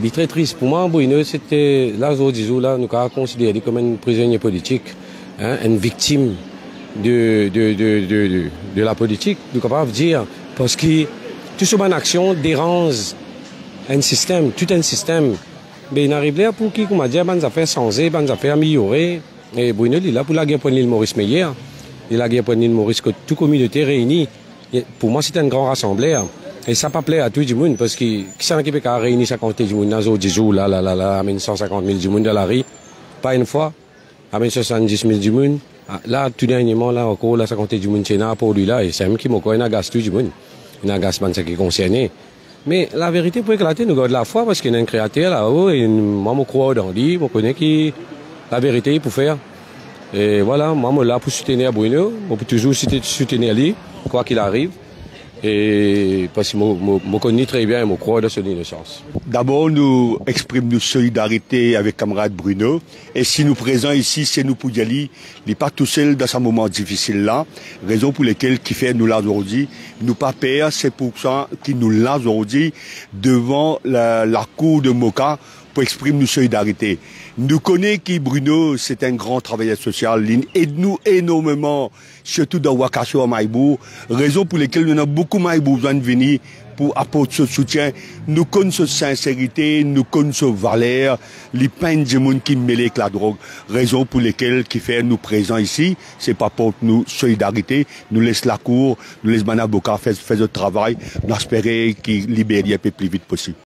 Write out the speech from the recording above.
Il est très triste. Pour moi, Bruno, c'était, là, là, nous avons considéré comme un prisonnier politique, hein, une victime de la politique. Nous sommes dire, parce que toute cette bonne action dérange un système, tout un système. Mais il arrive là pour qui, comme on dit, bonnes affaires changer, bonnes affaires améliorer. Et Bruno, il est là pour la guerre pour l'île Maurice Meyer. Il a la guerre pour l'île Maurice, que toute communauté réunie. Pour moi, c'est un grand rassembleur. Et ça pas plaît à tout le monde, parce que qui s'en qui peut réunir 50 000 monde dans les 10 jours, là, à 150 000 du monde dans la rue, pas une fois, à 70 000 du monde. Là, tout dernièrement, là, encore, là, 50 000 du monde, c'est là, pour lui, là, et c'est même qui m'a encore, il agace tout le monde. Il agace pas ce qui est concerné. Mais la vérité, pour éclater, nous gardons la foi, parce qu'il y a un créateur là-haut, et moi, je crois dans lui, je connais qui, la vérité, pour faire. Et voilà, moi, je suis là pour soutenir Bruno, je peux toujours soutenir lui, quoi qu'il arrive. Et parce que je connais très bien et je crois dans son innocence. D'abord, nous exprimons notre solidarité avec camarade Bruno. Et si nous présents ici, c'est nous pour y aller. Il n'est pas tout seul dans ce moment difficile là. Raison pour laquelle qui fait nous là aujourd'hui. Nous pas peur, c'est pour ça qu'il nous l'a aujourd'hui devant la cour de Moka pour exprimer notre solidarité. Nous connaissons que Bruno, c'est un grand travailleur social. Il aide nous énormément, surtout dans Wakasso à Maïbou. Raison pour laquelle nous avons beaucoup besoin de venir pour apporter ce soutien. Nous connaissons sa sincérité, nous connaissons sa valeur, les peines du monde qui mêlent avec la drogue. Raison pour laquelle qui fait nous présents ici, c'est pas pour nous solidarité. Nous laisse la cour, nous laisse Manaboka faire le travail. Nous espérons qu'il libère un peu plus vite possible.